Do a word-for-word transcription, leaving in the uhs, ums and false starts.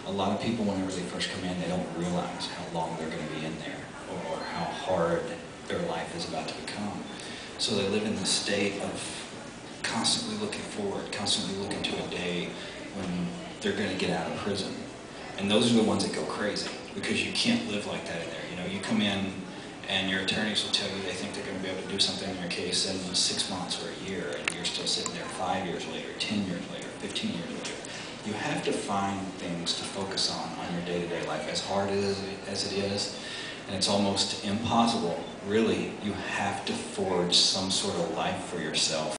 a lot of people, whenever they first come in, they don't realize how long they're going to be in there, or, or how hard their life is about to become. So they live in this state of constantly looking forward, constantly looking to a day when they're going to get out of prison. And those are the ones that go crazy, because you can't live like that in there. You know, you come in and your attorneys will tell you they think they're going to be able to do something in your case in six months or a year, and you're still sitting there five years later, ten years later, fifteen years later. You have to find things to focus on on your day-to-day life, as hard as, as it is, and it's almost impossible. Really, you have to forge some sort of life for yourself.